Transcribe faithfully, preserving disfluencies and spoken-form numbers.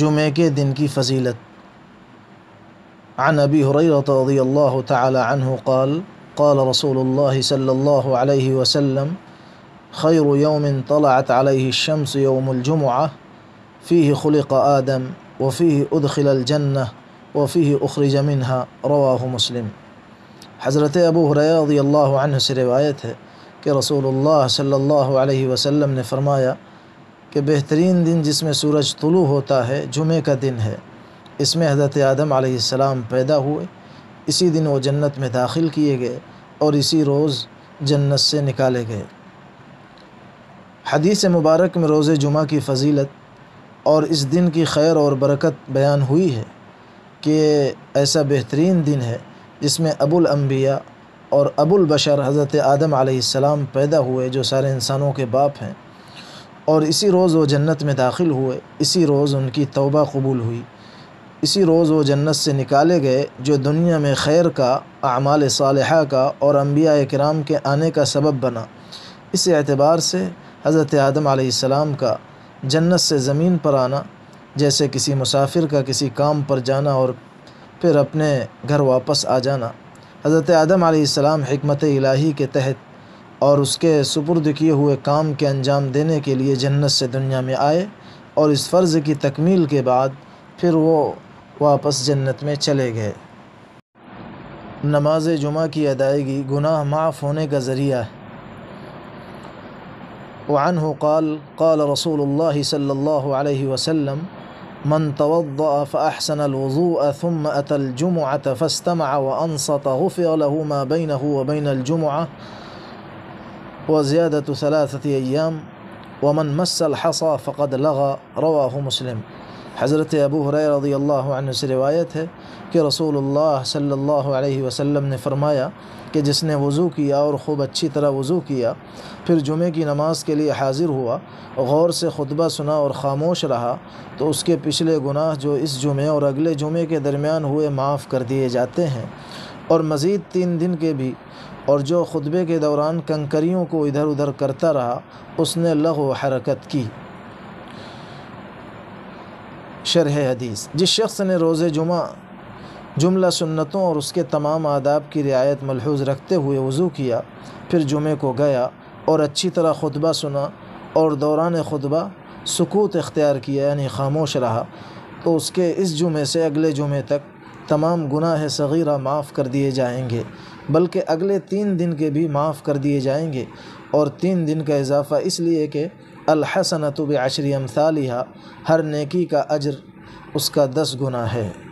جمعے کے دن کی فضیلت۔ عن ابی ہریرہ رضی اللہ تعالی عنہ قال قال رسول اللہ صلی اللہ علیہ وسلم خیر یوم طلعت علیہ الشمس یوم الجمعہ فیہ خلق آدم وفیہ ادخل الجنہ وفیہ اخرج منہا رواہ مسلم۔ حضرت ابو ہریرہ رضی اللہ عنہ سے روایت ہے کہ رسول اللہ صلی اللہ علیہ وسلم نے فرمایا کہ بہترین دن جس میں سورج طلوع ہوتا ہے جمعہ کا دن ہے۔ اس میں حضرت آدم علیہ السلام پیدا ہوئے، اسی دن وہ جنت میں داخل کیے گئے اور اسی روز جنت سے نکالے گئے۔ حدیث مبارک میں روز جمعہ کی فضیلت اور اس دن کی خیر اور برکت بیان ہوئی ہے کہ ایسا بہترین دن ہے جس میں ابو الانبیاء اور ابو البشر حضرت آدم علیہ السلام پیدا ہوئے جو سارے انسانوں کے باپ ہیں، اور اسی روز وہ جنت میں داخل ہوئے، اسی روز ان کی توبہ قبول ہوئی، اسی روز وہ جنت سے نکالے گئے جو دنیا میں خیر کا، اعمال صالحہ کا اور انبیاء کرام کے آنے کا سبب بنا۔ اس اعتبار سے حضرت آدم علیہ السلام کا جنت سے زمین پر آنا جیسے کسی مسافر کا کسی کام پر جانا اور پھر اپنے گھر واپس آ جانا۔ حضرت آدم علیہ السلام حکمت الہی کے تحت اور اس کے سپرد کیے ہوئے کام کے انجام دینے کے لیے جنت سے دنیا میں آئے، اور اس فرض کی تکمیل کے بعد پھر وہ واپس جنت میں چلے گئے۔ نماز جمعہ کی ادائیگی گناہ معاف ہونے کا ذریعہ ہے۔ وعنہ قال قال رسول اللہ صلی اللہ علیہ وسلم من توضأ فأحسن الوضوء ثم أتى الجمعة فاستمع وأنصت غفر له ما بينه وبين الجمعة وزيادة ثلاثة أيام ومن مس الحصى فقد لغى رواہ مسلم۔ حضرت ابو ہریرہ رضی اللہ عنہ سے روایت ہے کہ رسول اللہ صلی اللہ علیہ وسلم نے فرمایا کہ جس نے وضو کیا اور خوب اچھی طرح وضو کیا، پھر جمعے کی نماز کے لیے حاضر ہوا، غور سے خطبہ سنا اور خاموش رہا، تو اس کے پچھلے گناہ جو اس جمعے اور اگلے جمعے کے درمیان ہوئے معاف کر دیے جاتے ہیں، اور مزید تین دن کے بھی۔ اور جو خطبے کے دوران کنکریوں کو ادھر ادھر کرتا رہا اس نے لغو حرکت کی۔ شرح حدیث: جس شخص نے روز جمعہ جملہ سنتوں اور اس کے تمام آداب کی رعایت ملحوظ رکھتے ہوئے وضو کیا، پھر جمعے کو گیا اور اچھی طرح خطبہ سنا اور دوران خطبہ سکوت اختیار کیا یعنی خاموش رہا، تو اس کے اس جمعے سے اگلے جمعے تک تمام گناہ صغیرہ معاف کر دیے جائیں گے، بلکہ اگلے تین دن کے بھی معاف کر دیے جائیں گے، اور تین دن کا اضافہ اس لیے کہ الحسنۃ بعشر امثالھا، ہر نیکی کا اجر اس کا دس گنا ہے۔